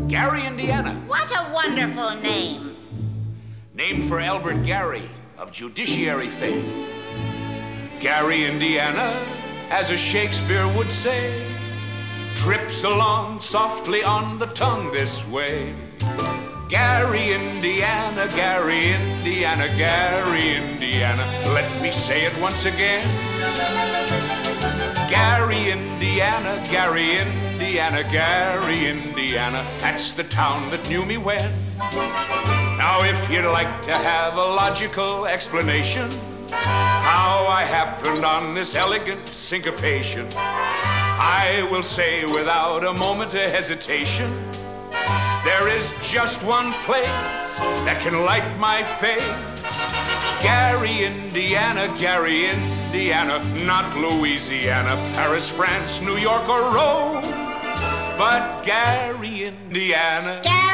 Gary, Indiana. What a wonderful name. Named for Elbert Gary of judiciary fame. Gary, Indiana, as a Shakespeare would say, trips along softly on the tongue this way. Gary, Indiana, Gary, Indiana, Gary, Indiana. Let me say it once again. Gary, Indiana, Gary, Indiana, Gary, Indiana. That's the town that knew me when. Now if you'd like to have a logical explanation how I happened on this elegant syncopation, I will say without a moment of hesitation, there is just one place that can light my face. Gary, Indiana, Gary, Indiana, not Louisiana, Paris, France, New York, or Rome, but Gary, Indiana.